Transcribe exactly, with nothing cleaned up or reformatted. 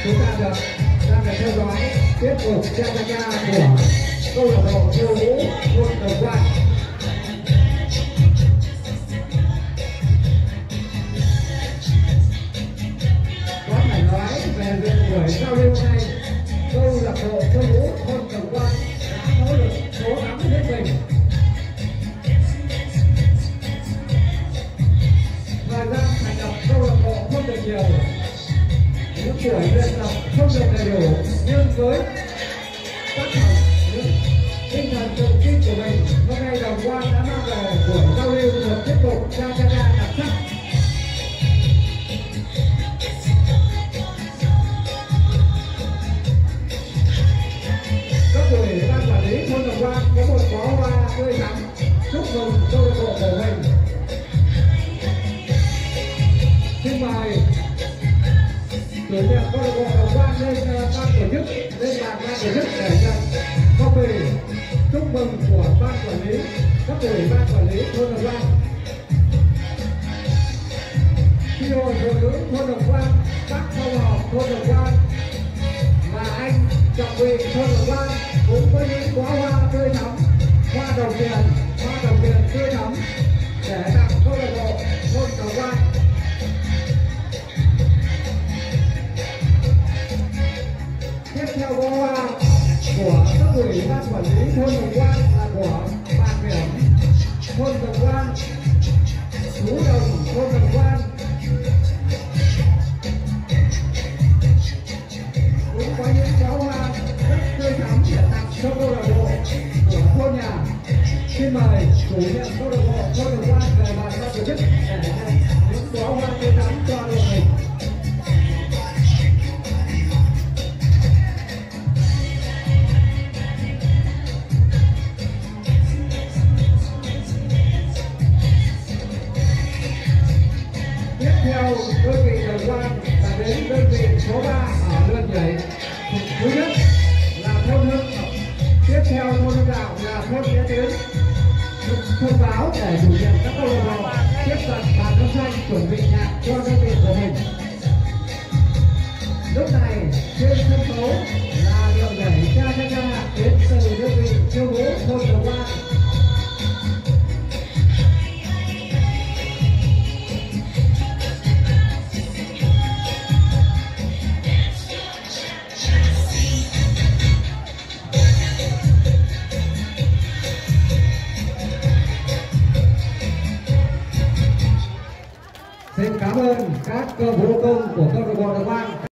chúng ta được đang được theo dõi tiếp tục cha cha cha của câu lạc bộ khiêu vũ thôn Đồng Quan. Có phải nói về việc buổi giao lưu này, câu lạc bộ khiêu vũ thôn Đồng Quan đã nỗ lực cố gắng hết mình. Thời gian thành lập câu lạc bộ không được nhiều, những buổi luyện tập không được đầy đủ, nhưng với tác phẩm những tinh thần tự tin của mình, hôm nay Đồng Quan đã mang về buổi giao lưu một tiết mục cha cha cha đặc sắc. Cấp ủy ban quản lý thôn Đồng Quan có một bó hoa tươi thắm chúc mừng câu lạc bộ của mình. Xin mời chủ nhiệm câu lạc bộ Đồng Quan lên ban tổ chức, lên bàn ban tổ chức để nhận copy chúc mừng của ban quản lý, cấp ủy ban quản lý thôn Đồng Quan. Chi hội phụ nữ thôn Đồng Quan, bác Phong Họp thôn Đồng Quan và anh Trọng Vị thôn Đồng Quan cũng có những bó hoa tươi thắm, hoa đồng tiền, hoa đồng tiền tươi thắm để tặng câu lạc bộ thôn Đồng Quan. Tiếp theo bó hoa của cấp ủy ban quản lý thôn Đồng Quan là của bạn Điểm thôn Đồng Quan, Phú Đồng thôn Đồng Quan. Cũng có những bó hoa rất tươi thắm để tặng cho câu lạc bộ của thôn nhà. Xin mời chủ nhiệm câu lạc bộ thôn Đồng Quan về bàn ban tổ chức để nhận những bó hoa tươi thắm cho đội mình. Tiếp theo đơn vị Đồng Quan là đến đơn vị số ba ở lượt nhảy. Thứ nhất là thôn Hưng, tiếp theo thôn Hưng Đạo là thôn Nghĩa Tiến. Thông báo để chủ nhiệm các câu lạc bộ tiếp cận bàn âm thanh chuẩn bị nhạc cho đơn vị của mình. Lúc này trên sân khấu là điệu nhảy cha cha cha đến từ đơn vị khiêu vũ thôn Đồng Quan. Xin cảm ơn các vũ công của câu